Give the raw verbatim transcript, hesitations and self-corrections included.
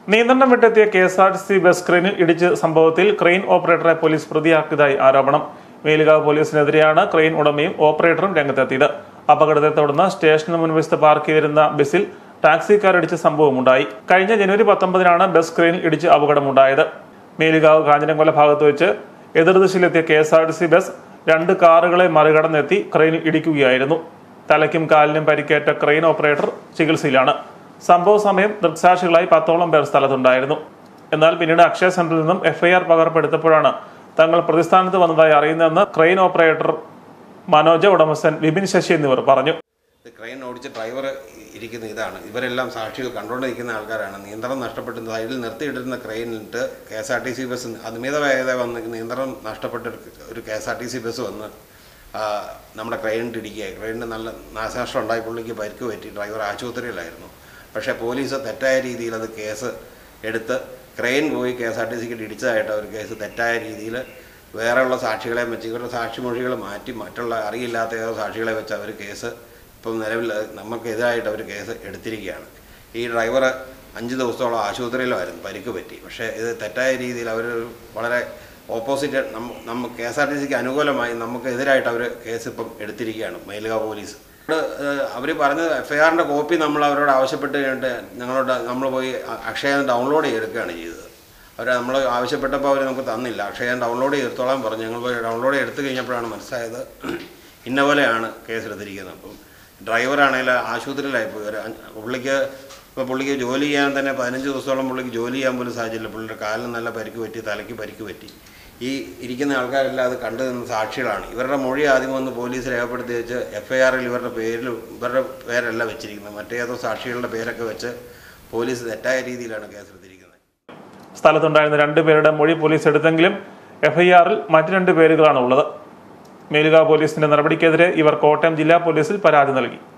നിയന്ത്രണം വിട്ടെത്തിയ K S R T C bus ക്രെയിനിൽ ഇടിച്ച് സംഭവത്തിൽ ക്രെയിൻ ഓപ്പറേറ്ററെ പോലീസ് പ്രതിയാക്കിയതായി ആരോപണം. മേലുകാവ് പോലീസിനെതിരെയാണ് ക്രെയിൻ ഉടമയും ഓപ്പറേറ്ററും രംഗത്തെത്തിയത്. അപകടത്തെ തുടർന്ന് സ്റ്റേഷന് മുൻവശത്ത് പാർക്ക് ചെയ്തിരുന്ന ബസ്സിൽ ടാക്സിക്കാർ ഇടിച്ച സംഭവമുണ്ടായി. കഴിഞ്ഞ ജനുവരി പത്തൊമ്പതിനാണ് ബസ് ക്രെയിനിൽ ഇടിച്ച് അപകടമുണ്ടായത്. മേലുകാവ് കാഞ്ഞിരംകൊല ഭാഗത്ത് വെച്ച് എതിർദിശയിലെത്തിയ K S R T C bus രണ്ട് കാറുകളെ മറികടന്നെത്തി ക്രെയിനിൽ ഇടിക്കുകയായിരുന്നു. തലയ്ക്കും കാലിനും പരിക്കേറ്റ ക്രെയിൻ ഓപ്പറേറ്റർ ചികിത്സയിലാണ്. സംഭവ സമയം ദൃക്സാക്ഷികളായി പത്തോളം പേർ സ്ഥലത്തുണ്ടായിരുന്നു. എന്നാൽ പിന്നീട് അക്ഷയ സെന്ററിൽ നിന്നും എഫ്ഐആർ പകർപ്പെടുത്തപ്പോഴാണ് തങ്ങൾ പ്രതിസ്ഥാനത്ത് വന്നതായി അറിയുന്നതെന്ന് ക്രെയിൻ ഓപ്പറേറ്റർ മനോജ, ഉടമസ്ഥൻ വിപിൻ ശശി എന്നിവർ പറഞ്ഞു. ക്രെയിൻ ഓടിച്ച ഡ്രൈവർ ഇരിക്കുന്ന ഇതാണ്. ഇവരെല്ലാം സാക്ഷികൾ കണ്ടുകൊണ്ടിരിക്കുന്ന ആൾക്കാരാണ്. നിയന്ത്രണം നഷ്ടപ്പെട്ട് സൈഡിൽ നിർത്തിയിട്ടിരുന്ന ക്രെയിനിട്ട് K S R T C bus അമിത വേഗത വന്ന് നിയന്ത്രണം നഷ്ടപ്പെട്ട ഒരു K S R T C bus വന്ന് നമ്മുടെ ക്രെയിനിട്ട് ഇടിക്കുക. ക്രെയിനിന് നല്ല നാശനഷ്ടം ഉണ്ടായി. പുള്ളിക്ക് പരിക്ക് പറ്റി. ഡ്രൈവർ ആശുപത്രിയിലായിരുന്നു. പക്ഷേ പോലീസ് തെറ്റായ രീതിയിൽ അത് കേസ് എടുത്ത് ക്രെയിൻ പോയി കെ എസ് ആർ ടി സിക്ക് ഇടിച്ചതായിട്ട് അവർ കേസ് തെറ്റായ രീതിയിൽ വേറെയുള്ള സാക്ഷികളെ വെച്ച് ഇവരുടെ സാക്ഷിമൊഴികൾ മാറ്റി മറ്റുള്ള അറിയില്ലാത്ത ഏതോ സാക്ഷികളെ വെച്ച് അവർ കേസ് ഇപ്പം നിലവിൽ നമുക്കെതിരായിട്ട് അവർ കേസ് എടുത്തിരിക്കുകയാണ്. ഈ ഡ്രൈവർ അഞ്ച് ദിവസത്തോളം ആശുപത്രിയിലായിരുന്നു, പരിക്ക് പറ്റി. പക്ഷേ ഇത് തെറ്റായ രീതിയിൽ അവർ വളരെ ഓപ്പോസിറ്റ് നമ്മ നമ്മ കെ എസ് ആർ ടി സിക്ക് അനുകൂലമായി നമുക്കെതിരായിട്ട് അവർ കേസ് ഇപ്പം എടുത്തിരിക്കുകയാണ് മേലുകാവ് പോലീസ്. അവർ പറഞ്ഞത് എഫ് ഐ ആറിൻ്റെ കോപ്പി നമ്മൾ അവരോട് ആവശ്യപ്പെട്ട് കഴിഞ്ഞിട്ട് ഞങ്ങളോട് നമ്മൾ പോയി അക്ഷയ ഡൗൺലോഡ് ചെയ്തെടുക്കുകയാണ് ചെയ്തത്. അവർ നമ്മൾ ആവശ്യപ്പെട്ടപ്പോൾ അവർ നമുക്ക് തന്നില്ല. അക്ഷയ ഡൗൺലോഡ് ചെയ്തെടുത്തോളാൻ പറഞ്ഞു. ഞങ്ങൾ പോയി ഡൗൺലോഡ് എടുത്തു കഴിഞ്ഞപ്പോഴാണ് മനസ്സിലായത് ഇന്ന പോലെയാണ് കേസെടുത്തിരിക്കുന്നത്. അപ്പം ഡ്രൈവറാണെങ്കിൽ ആശുപത്രിയിലായിപ്പോയി. ഒരു പുള്ളിക്ക് ഇപ്പോൾ പുള്ളിക്ക് ജോലി ചെയ്യാൻ തന്നെ പതിനഞ്ച് ദിവസത്തോളം പുള്ളിക്ക് ജോലി ചെയ്യാൻ പോലും സാധിച്ചില്ല. പുള്ളിയുടെ കാലിന് നല്ല പരിക്ക് പറ്റി, തലയ്ക്ക് പരിക്ക് പറ്റി. ഈ ഇരിക്കുന്ന ആൾക്കാരെല്ലാം അത് കണ്ടു നിന്ന സാക്ഷികളാണ്. ഇവരുടെ മൊഴി ആദ്യം വന്ന് പോലീസ് രേഖപ്പെടുത്തി വെച്ച് എഫ് ഐ ആറിൽ ഇവരുടെ പേരിൽ ഇവരുടെ പേരല്ല വെച്ചിരിക്കുന്നത്, മറ്റേതോ സാക്ഷികളുടെ പേരൊക്കെ വെച്ച് പോലീസ് തെറ്റായ രീതിയിലാണ് കേസെടുത്തിരിക്കുന്നത്. സ്ഥലത്തുണ്ടായിരുന്ന രണ്ടുപേരുടെ മൊഴി പോലീസ് എടുത്തെങ്കിലും എഫ് ഐ ആറിൽ മറ്റു രണ്ട് പേരുകളാണ് ഉള്ളത്. മേലുകാവ് പോലീസിന്റെ നടപടിക്കെതിരെ ഇവർ കോട്ടയം ജില്ലാ പോലീസിൽ പരാതി നൽകി.